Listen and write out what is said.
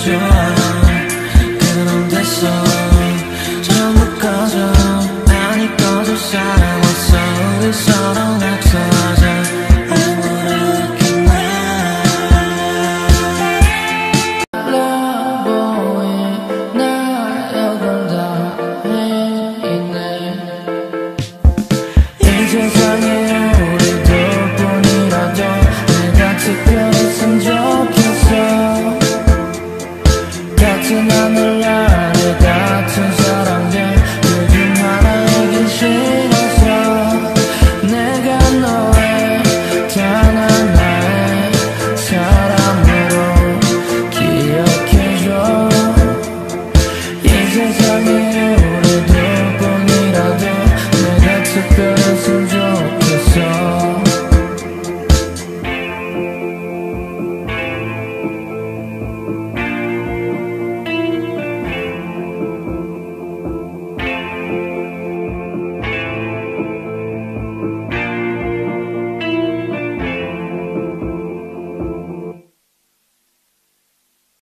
좋아. 그럼 됐어. 전부 꺼져. 많이 꺼져. 사랑 없어. 우리 서로 앞서자. 이 세상에 우리 둘뿐이라도 내가 특별했으면 좋겠어. 같은